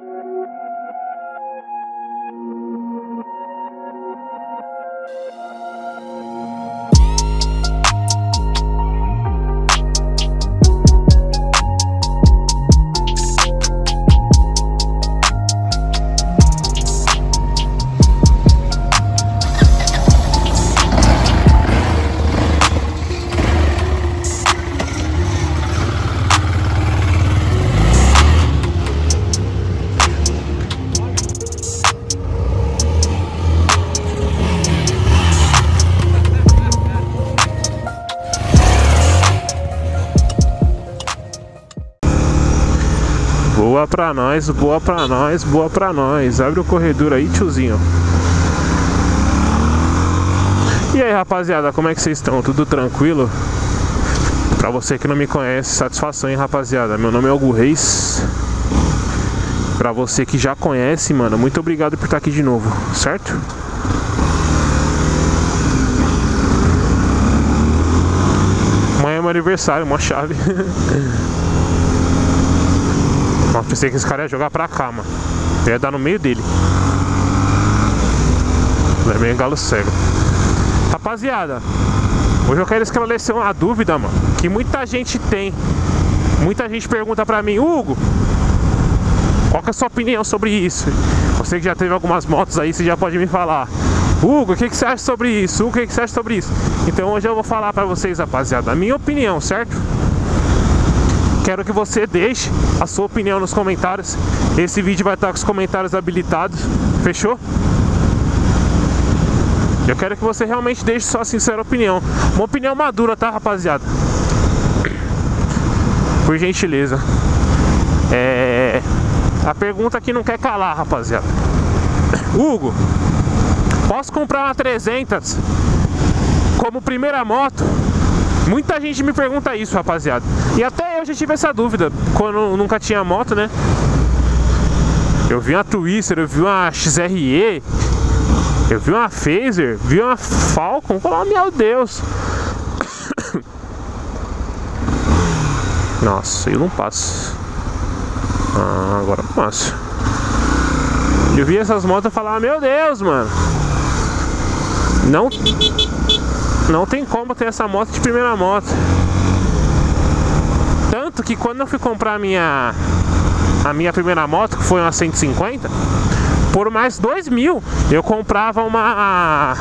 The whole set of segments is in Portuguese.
Boa pra nós, boa pra nós, boa pra nós. Abre o corredor aí, tiozinho. E aí, rapaziada, como é que vocês estão? Tudo tranquilo? Pra você que não me conhece, satisfação, hein, rapaziada. Meu nome é Hugo Reis. Pra você que já conhece, mano, muito obrigado por estar aqui de novo, certo? Amanhã é meu aniversário, uma chave. Nossa, pensei que esse cara ia jogar pra cá, mano. Eu ia dar no meio dele. Ele é meio galo cego. Rapaziada, hoje eu quero esclarecer uma dúvida, mano, que muita gente tem. Muita gente pergunta pra mim: Hugo, qual que é a sua opinião sobre isso? Você que já teve algumas motos aí, você já pode me falar: Hugo, o que você acha sobre isso? Hugo, o que você acha sobre isso? Então hoje eu vou falar pra vocês, rapaziada, a minha opinião, certo? Quero que você deixe a sua opinião nos comentários. Esse vídeo vai estar com os comentários habilitados. Fechou? Eu quero que você realmente deixe sua sincera opinião. Uma opinião madura, tá, rapaziada? Por gentileza. A pergunta que não quer calar, rapaziada. Hugo, posso comprar uma 300 como primeira moto? Muita gente me pergunta isso, rapaziada. E até eu já tive essa dúvida quando eu nunca tinha moto, né? Eu vi uma Twister, eu vi uma XRE, eu vi uma Phaser, vi uma Falcon. Oh, meu Deus. Nossa, eu não passo. Ah, agora eu passo. Eu vi essas motos e falava: meu Deus, mano, não tem como ter essa moto de primeira moto. Tanto que quando eu fui comprar a minha primeira moto, que foi uma 150, por mais 2.000 eu comprava uma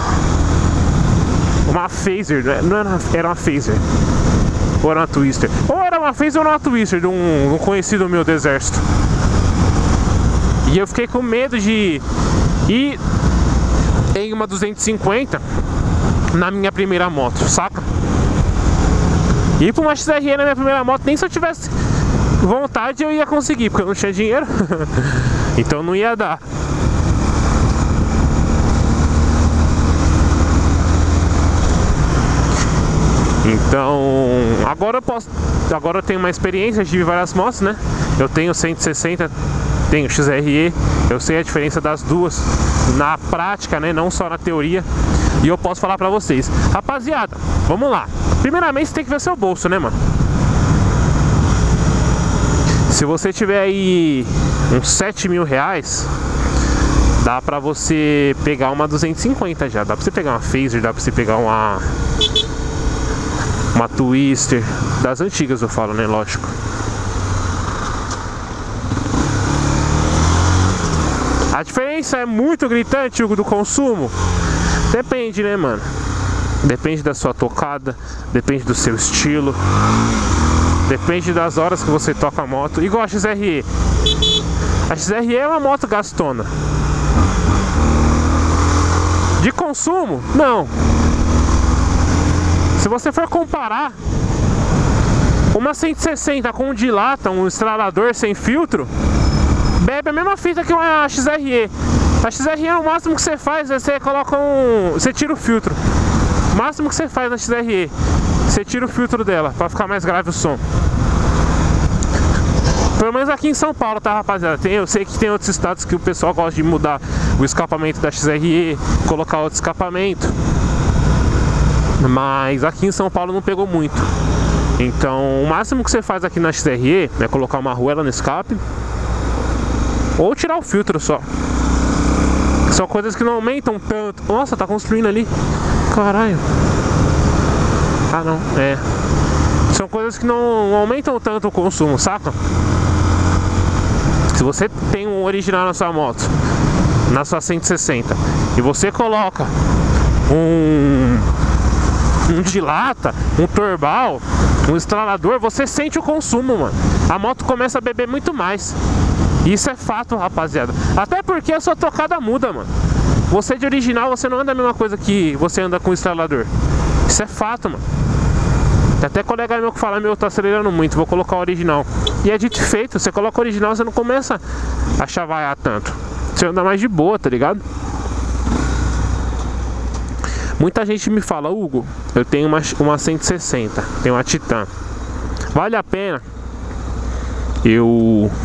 Phaser, não era uma Phaser, ou era uma Twister, ou era uma Phaser ou uma Twister de um conhecido meu do exército. E eu fiquei com medo de ir em uma 250 na minha primeira moto, saca? Ir pra uma XRE na minha primeira moto, nem se eu tivesse vontade eu ia conseguir, porque eu não tinha dinheiro. Então não ia dar. Então agora eu tenho uma experiência, tive várias motos, né? Eu tenho 160, tenho XRE, eu sei a diferença das duas na prática, né? Não só na teoria. E eu posso falar pra vocês. Rapaziada, vamos lá. Primeiramente você tem que ver seu bolso, né, mano? Se você tiver aí uns 7.000 reais, dá pra você pegar uma 250 já. Dá pra você pegar uma Phaser, dá pra você pegar uma Twister. Das antigas eu falo, né, lógico. A diferença é muito gritante, Hugo, do consumo? Depende, né, mano? Depende da sua tocada, depende do seu estilo, depende das horas que você toca a moto. Igual a XRE. A XRE é uma moto gastona. De consumo? Não. Se você for comparar uma 160 com um dilata, um estralador sem filtro, bebe a mesma fita que uma XRE. A XRE, o máximo que você faz é você coloca você tira o filtro. O máximo que você faz na XRE, você tira o filtro dela pra ficar mais grave o som. Pelo menos aqui em São Paulo, tá, rapaziada? Eu sei que tem outros estados que o pessoal gosta de mudar o escapamento da XRE, colocar outro escapamento. Mas aqui em São Paulo não pegou muito. Então o máximo que você faz aqui na XRE é colocar uma arruela no escape Ou tirar o filtro só. São coisas que não aumentam tanto. Nossa, tá construindo ali. Caralho. Ah, não, é. São coisas que não aumentam tanto o consumo, saca? Se você tem um original na sua moto, na sua 160, e você coloca um de lata, um turbal, um estralador, você sente o consumo, mano. A moto começa a beber muito mais. Isso é fato, rapaziada. Até porque a sua tocada muda, mano. Você de original, você não anda a mesma coisa que você anda com o estralador. Isso é fato, mano. Tem até colega meu que fala, meu, eu tô acelerando muito, vou colocar o original. E é dito e feito, você coloca o original, você não começa a chavaiar tanto. Você anda mais de boa, tá ligado? Muita gente me fala, Hugo, eu tenho uma 160, tenho uma Titan. Vale a pena eu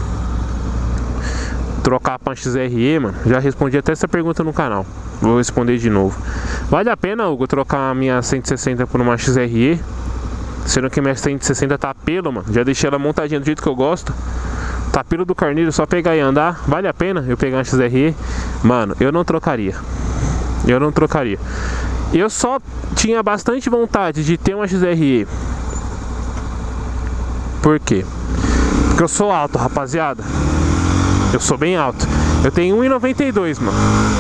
trocar pra uma XRE, mano? Já respondi até essa pergunta no canal. Vou responder de novo. Vale a pena, Hugo, trocar a minha 160 por uma XRE? Sendo que minha 160 tá pelo, mano. Já deixei ela montadinha do jeito que eu gosto. Tá pelo do carneiro, só pegar e andar. Vale a pena eu pegar uma XRE? Mano, eu não trocaria. Eu não trocaria. Eu só tinha bastante vontade de ter uma XRE. Por quê? Porque eu sou alto, rapaziada. Eu sou bem alto. Eu tenho 1,92, mano.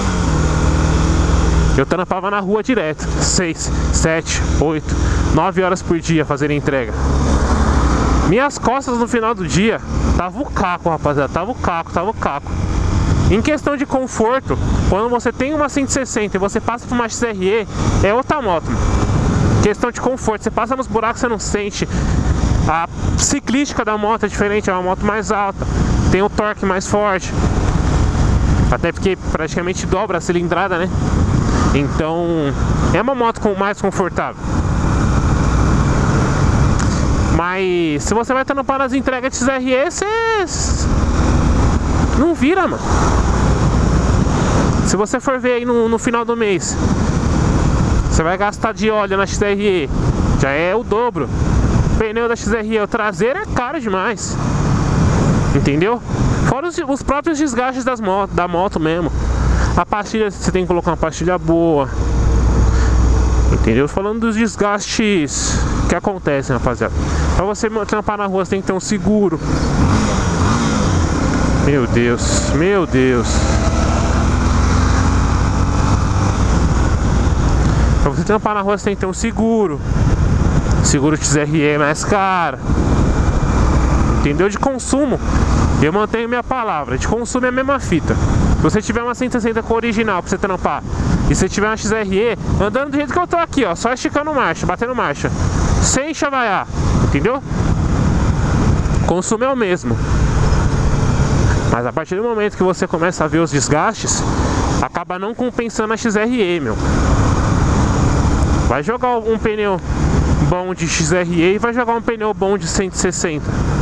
Eu trampava na rua direto 6, 7, 8, 9 horas por dia fazendo entrega. Minhas costas no final do dia tava o caco, rapaziada. Tava o caco. Em questão de conforto, quando você tem uma 160 e você passa por uma XRE, é outra moto, mano. Questão de conforto, você passa nos buracos, você não sente. A ciclística da moto é diferente, é uma moto mais alta, tem um torque mais forte. Até porque praticamente dobra a cilindrada, né? Então, é uma moto mais confortável. Mas se você vai trampar nas entregas de XRE, você não vira, mano. Se você for ver aí no final do mês, você vai gastar de óleo na XRE, já é o dobro. O pneu da XRE, o traseiro, é caro demais. Entendeu? Fora os próprios desgastes da moto mesmo. A pastilha, você tem que colocar uma pastilha boa. Entendeu? Falando dos desgastes que acontecem, rapaziada. Pra você trampar na rua, você tem que ter um seguro. Meu Deus, meu Deus. Pra você trampar na rua, você tem que ter um seguro. Seguro XRE é mais caro. Entendeu? De consumo, eu mantenho minha palavra. De consumo é a mesma fita. Se você tiver uma 160 com original pra você trampar, e se tiver uma XRE, andando do jeito que eu tô aqui, ó, só esticando marcha, batendo marcha, sem chavaiar, entendeu? Consumo é o mesmo. Mas a partir do momento que você começa a ver os desgastes, acaba não compensando a XRE, meu. Vai jogar um pneu bom de XRE e vai jogar um pneu bom de 160.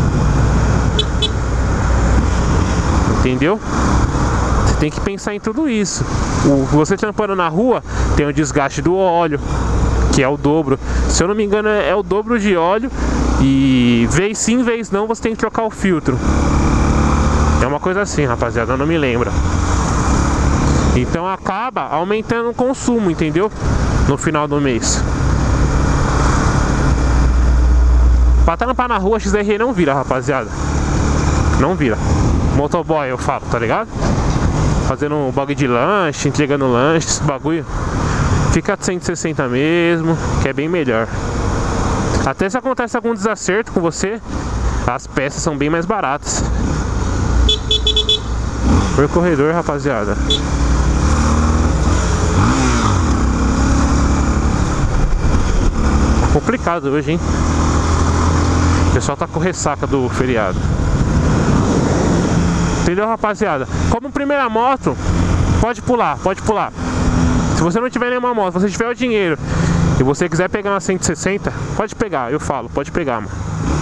Entendeu? Você tem que pensar em tudo isso. Você trampando na rua, tem o desgaste do óleo, que é o dobro. Se eu não me engano, é o dobro de óleo. E vez sim, vez não, você tem que trocar o filtro. É uma coisa assim, rapaziada, eu não me lembro. Então acaba aumentando o consumo, entendeu? No final do mês. Pra trampar na rua, XRE não vira, rapaziada. Não vira. Motoboy, eu falo, tá ligado? Fazendo um bagulho de lanche, entregando lanche, esse bagulho. Fica de 160 mesmo, que é bem melhor. Até se acontece algum desacerto com você, as peças são bem mais baratas. Por corredor, rapaziada. Complicado hoje, hein? O pessoal tá com ressaca do feriado. Entendeu, rapaziada? Como primeira moto, pode pular, pode pular. Se você não tiver nenhuma moto, se você tiver o dinheiro e você quiser pegar uma 160, pode pegar, eu falo, pode pegar, mano.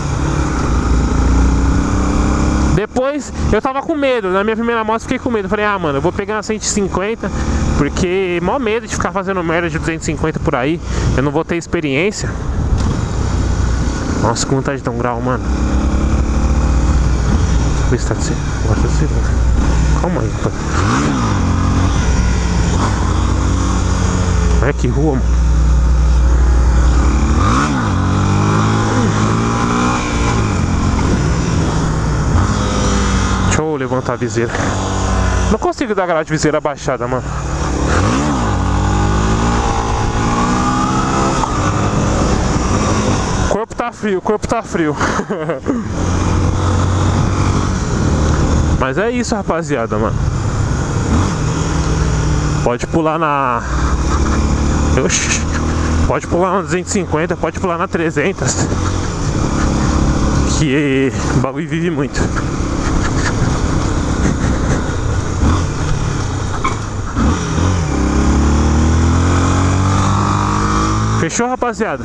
Depois, eu tava com medo, na minha primeira moto fiquei com medo. Falei, ah, mano, eu vou pegar uma 150, porque mó medo de ficar fazendo merda de 250 por aí. Eu não vou ter experiência. Nossa, com vontade de dar um grau, mano. Ver se tá de ser. Agora tá de ser. tamanho, pai. Olha que rua, mano. Deixa eu levantar a viseira. Não consigo dar grau de viseira abaixada, mano. O corpo tá frio, o corpo tá frio. Mas é isso, rapaziada, mano. Pode pular na... Oxi. Pode pular na 250, pode pular na 300. Que o bagulho vive muito. Fechou, rapaziada?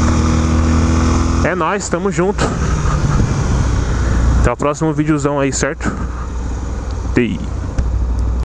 É nóis, tamo junto. Até o próximo videozão aí, certo? Tei.